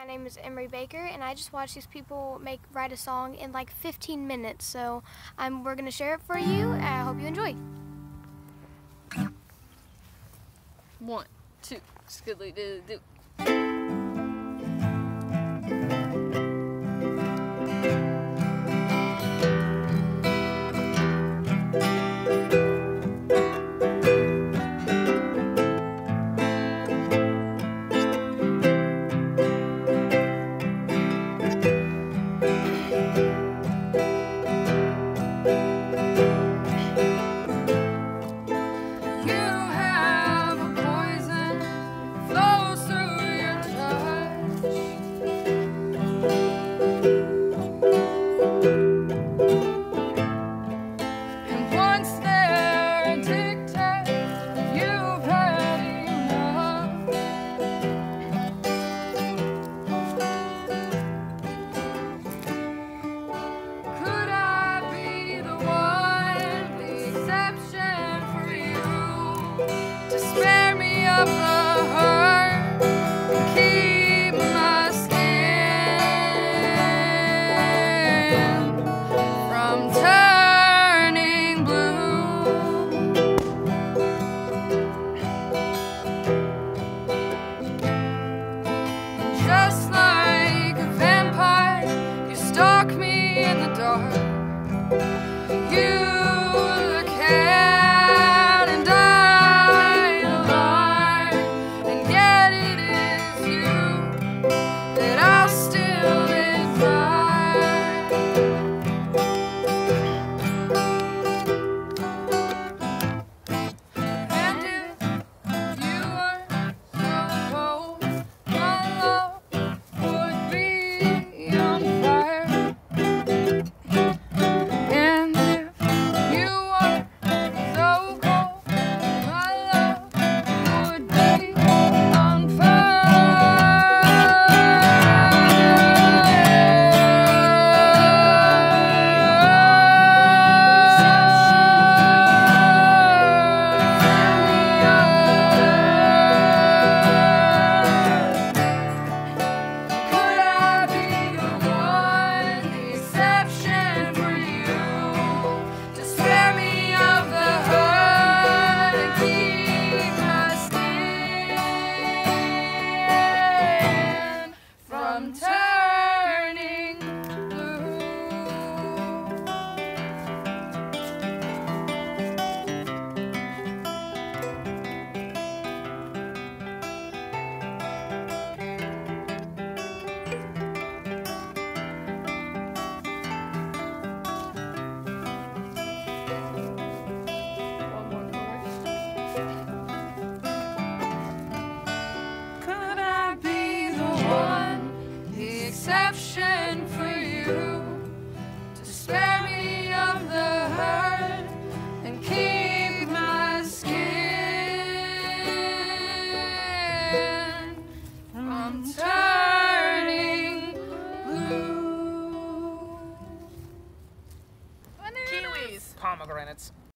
My name is Emery Baker, and I just watched these people write a song in like 15 minutes. So we're gonna share it for you. I hope you enjoy. 1, 2, skidly do do. Spare me of the hurt and keep my skin from turning blue. Just like a vampire, you stalk me in the dark. You look at and that I'll still admire. And if you were so cold, my love would be on fire. And if you were so cold, my love would be on fire. Turning blue. Could I be the one, the exception for you, to spare me of the hurt and keep my skin from turning blue? Kiwis. Pomegranates.